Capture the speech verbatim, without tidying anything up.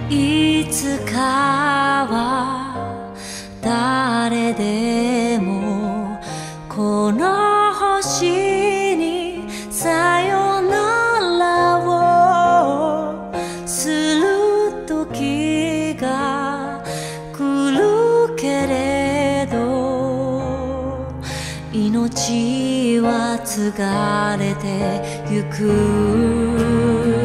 いつかは誰でもこの星にさよならをする時が来るけれど、命は継がれてゆく。